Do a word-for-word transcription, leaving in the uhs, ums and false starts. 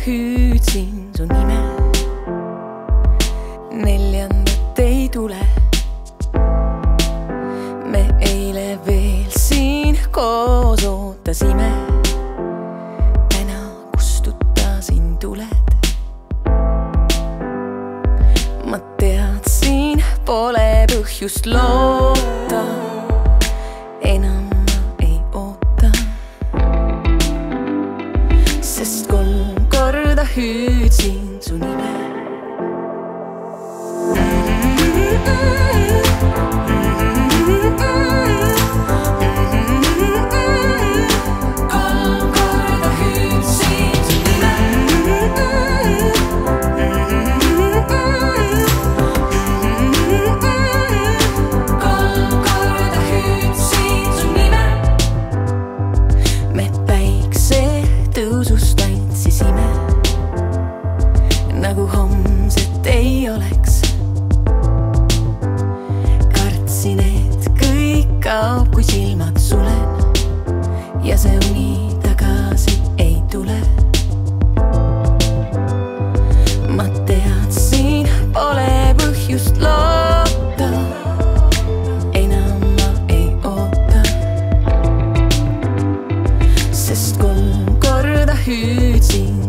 hüüdsin su nime, neljandat ei tule. Me eile veel siin koos ootasime, täna kustutasin tuled. Ma teadsin, pole põhjust loota, enam ma ei oota, sest kolm korda hüüdsin su nime. Tõusust tantsisime, nagu homset ei oleks. Kartsin, et kõik kaob, kui silmad sulen ja see uni tagasi ei tule. Ma teadsin, pole põhjust loota, enam ma ei oota, sest kolm korda hüüdsin